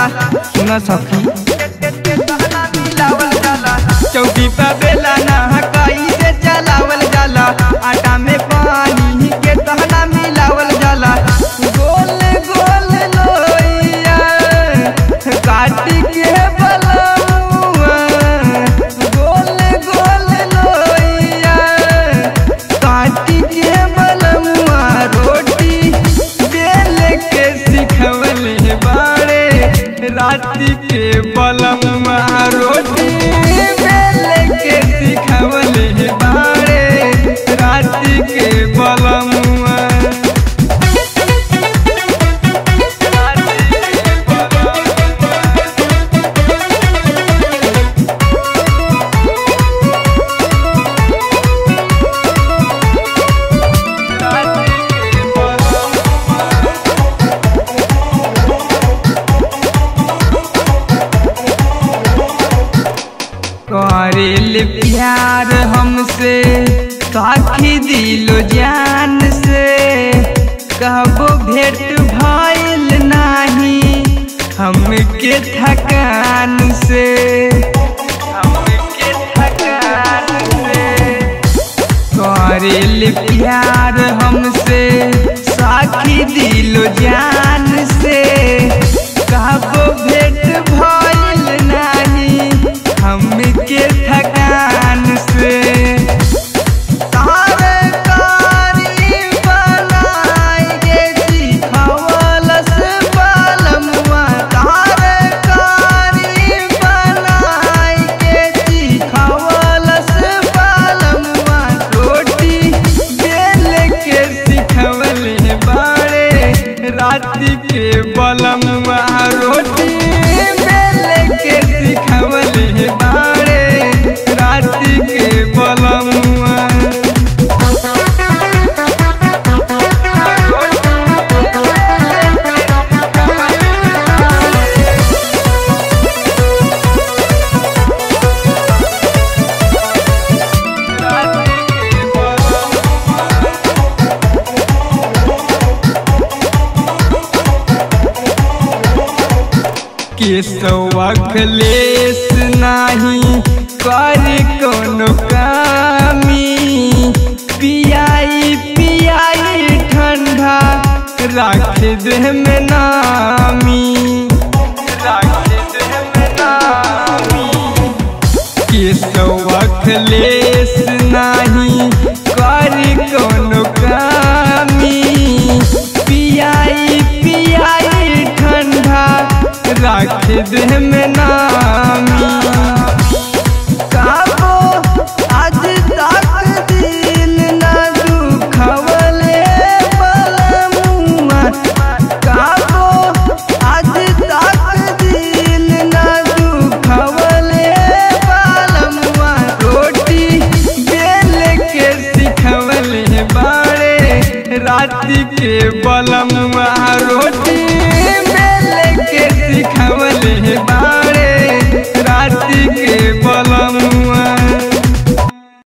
सुना सखी मिलावल जाला चौकी पे बेला ना कैसे चलावल जाला आटा में पानी के तहना मिलावल जाला गोल गोल लोइया काट के बलमुआ गोल गोल लोइया काट के बलमुआ रोटी बेल के सिखवले बाड़े राती के बलमुआ रोटी बेल के सिखवले बाड़े राती के बलमुआ करेल प्यार हमसे साखी दिलो जान से कबो भेंट भइल नाही हमके थकान से करेल प्यार हमसे साखी दिलो जान से कबो भेंट भइल नाही हमके थकान से तरकारी बनाई के सिखवलस बलमुआ तरकारी बनाई के सिखवलस बलमुआ रोटी बेल के सिखवले बाड़े राती के बलमुआ रोटी बेल के सिखवले बाड़े राती के बलमुआ केसवा खलेस नाही कर कोनो कामी पियाई पियाई ठंडा राख देह में नामी केसवा खलेस नाही कर कोनो कामी पियाई पियाई ठंडा राख देह में ना